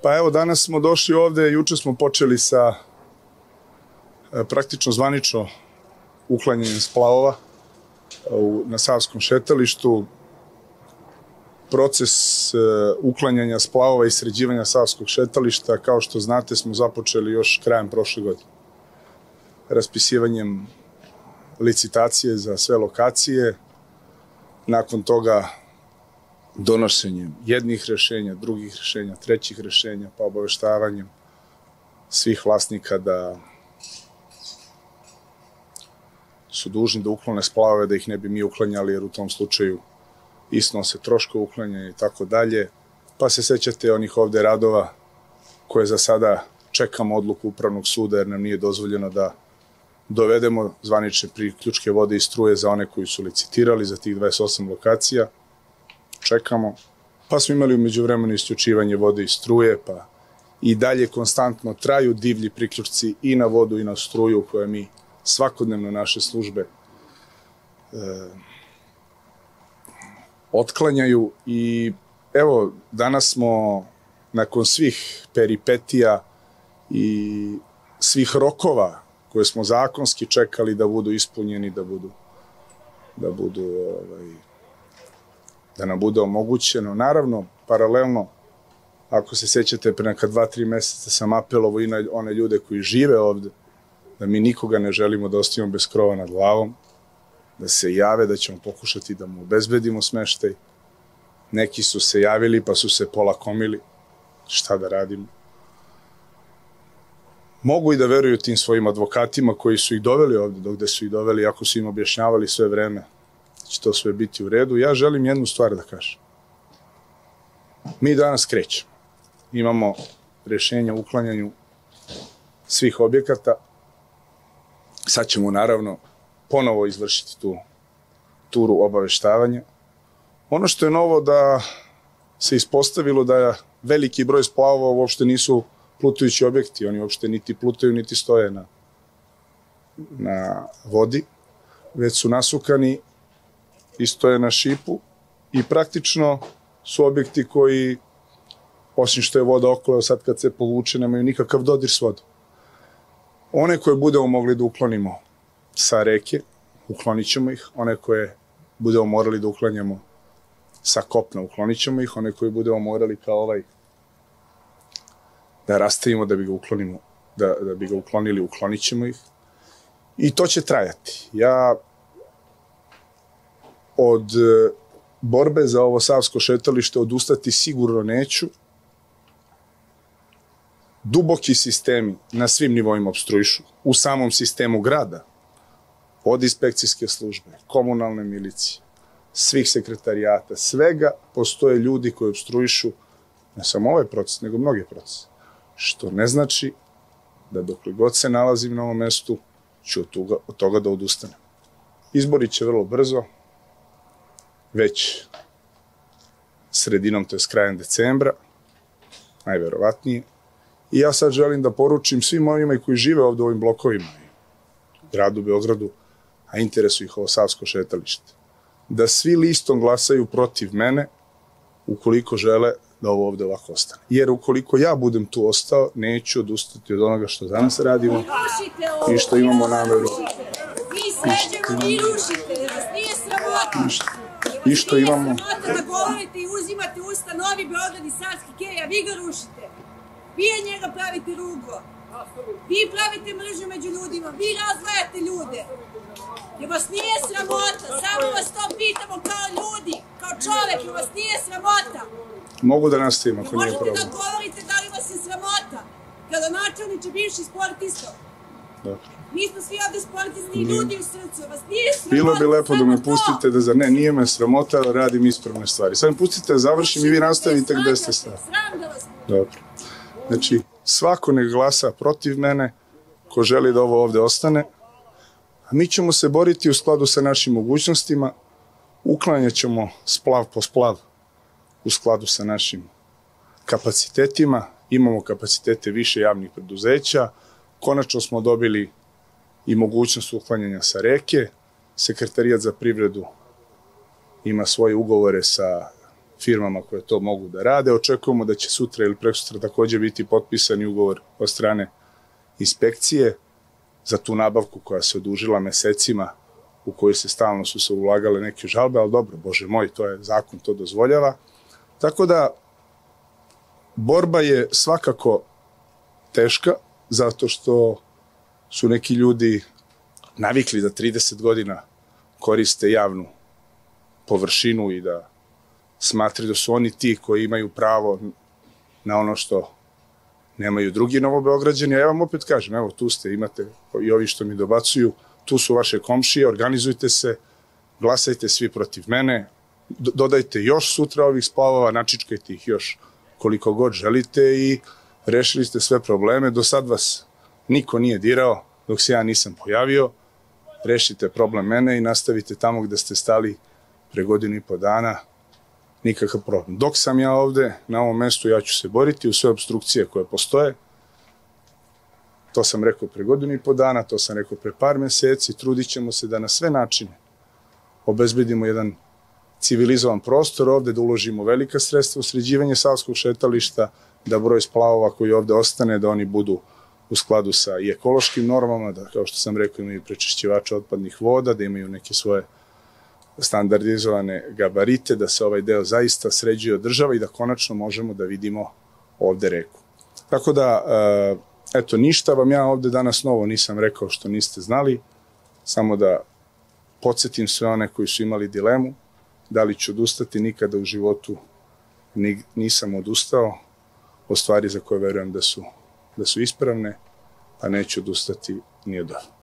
Pa evo, danas smo došli ovde, juče smo počeli sa praktično zvanično uklanjanjem splavova na Savskom šetalištu. Proces uklanjanja splavova i sređivanja Savskog šetališta, kao što znate, smo započeli još krajem prošle godine. Raspisivanjem licitacije za sve lokacije, nakon toga donošenjem jednih rešenja, drugih rešenja, trećih rešenja, pa obaveštavanjem svih vlasnika da su dužni da uklone splavove, da ih ne bi mi uklanjali, jer u tom slučaju isnose troškove uklanjanja i tako dalje. Pa se sećate onih ovde radova koje za sada čekamo odluku Upravnog suda, jer nam nije dozvoljeno da dovedemo zvanične priključke vode i struje za one koji su licitirali za tih 28 lokacija. Čekamo. Pa smo imali umeđu vremenu isključivanje vode i struje, pa i dalje konstantno traju divlji priključci i na vodu i na struju koje mi svakodnevno naše službe otklanjaju. I evo, danas smo nakon svih peripetija i svih rokova koje smo zakonski čekali da budu ispunjeni, da nam bude omogućeno. Naravno, paralelno, ako se sećate, pre neka 2-3 meseca sam apelovao i na one ljude koji žive ovde, da mi nikoga ne želimo da ostavimo bez krova nad glavom, da se jave, da ćemo pokušati da mu obezbedimo smeštaj. Neki su se javili pa su se polakomili. Šta da radimo? Mogu i da veruju tim svojim advokatima koji su ih doveli ovde, dok su ih doveli, ako su im objašnjavali sve vreme da će to sve biti u redu. Ja želim jednu stvar da kažem. Mi danas krećemo. Imamo rešenje o uklanjanju svih objekata. Sad ćemo naravno ponovo izvršiti tu turu obaveštavanja. Ono što je novo da se ispostavilo da veliki broj splavova uopšte nisu plutajući objekti, oni uopšte niti plutaju niti stoje na vodi, već su nasukani i stoje na šipu i praktično su objekti koji, osim što je voda okolo, sad kad se povuče, nemaju nikakav dodir s vodom. One koje budemo mogli da uklonimo sa reke, uklonit ćemo ih. One koje budemo morali da uklanjamo sa kopna, uklonit ćemo ih. One koje budemo morali kao ovaj da rastavimo da bi ga uklonimo, da bi ga uklonili, uklonit ćemo ih. I to će trajati. Ja od borbe za ovo Savsko šetalište odustati sigurno neću. Duboki sistemi na svim nivoima opstruišu, u samom sistemu grada, od inspekcijske službe, komunalne milicije, svih sekretarijata, svega postoje ljudi koji opstruišu ne samo ovaj proces, nego mnoge procese. Što ne znači da dokle god se nalazim na ovom mestu, ću od toga da odustanem. Izbori će vrlo brzo, već sredinom, to je krajem decembra, najverovatnije. I ja sad želim da poručim svim onima koji žive ovde u ovim blokovima, u gradu Beogradu, a interesuje ih ovo Savsko šetalište, da svi listom glasaju protiv mene ukoliko žele da ovo ovde ovako ostane. Jer ukoliko ja budem tu ostao, neću odustati od onoga što danas radimo i što imamo nameru. I što imamo. Da govorite i uzimate usta Novi Beograd i Savski kej, a vi ga rušite. Vi od njega pravite ruglo. Vi pravite mržnju među ljudima. Vi razdvajate ljude. Jer vas nije sramota. Samo vas to pitamo kao ljudi, kao čovek. Jer vas nije sramota. Mogu da nastavim ako nije problem. Možete da govorite da li vas je sramota. Gradonačelniče, bivši sportista. Dobro. Mi smo svi ovde sportisti i ljudi u srcu. Vas nije sramota. Bilo bi lepo da me pustite da nije me sramota, da radim ispravne stvari. Sad me pustite da završim i vi nastavite gde ste stali. Sram da vas. Dobro. Znači, svako nek glasa protiv mene, ko želi da ovo ovde ostane, a mi ćemo se boriti u skladu sa našim mogućnostima, uklanjat ćemo splav po splav u skladu sa našim kapacitetima, imamo kapacitete više javnih preduzeća, konačno smo dobili i mogućnost uklanjanja sa reke, Sekretarijat za privredu ima svoje ugovore sa firmama koje to mogu da rade. Očekujemo da će sutra ili prekosutra takođe biti potpisani ugovor od strane inspekcije za tu nabavku koja se odužila mesecima, u kojoj stalno su se ulagale neke žalbe, ali dobro, Bože moj, to je zakon, to dozvoljava. Tako da, borba je svakako teška, zato što su neki ljudi navikli da 30 godina koriste javnu površinu i da smatraju da su oni ti koji imaju pravo na ono što nemaju drugi Novobeograđani. A ja vam opet kažem, evo tu ste, imate i ovi što mi dobacuju, tu su vaše komšije, organizujte se, glasajte svi protiv mene, dodajte još sutra ovih splavova, načičkajte ih još koliko god želite i rešili ste sve probleme. Do sad vas niko nije dirao dok se ja nisam pojavio. Rešite problem mene i nastavite tamo gde ste stali pre 1.5 godina dana. Nikakav problem. Dok sam ja ovde, na ovom mestu, ja ću se boriti u sve obstrukcije koje postoje. To sam rekao pre 1.5 dana, to sam rekao pre par meseci. Trudit ćemo se da na sve načine obezbedimo jedan civilizovan prostor ovde, da uložimo velika sredstva u sređivanje savskog šetališta, da broj splavova koji ovde ostane, da oni budu u skladu sa i ekološkim normama, da, kao što sam rekao, imaju prečišćivače otpadnih voda, da imaju neke svoje standardizovane gabarite, da se ovaj deo zaista sređuje od država i da konačno možemo da vidimo ovde reku. Tako da, eto, ništa vam ja ovde danas novo nisam rekao što niste znali, samo da podsjetim sve one koji su imali dilemu, da li ću odustati. Nikada u životu nisam odustao od stvari za koje verujem da su ispravne, pa neću odustati ni od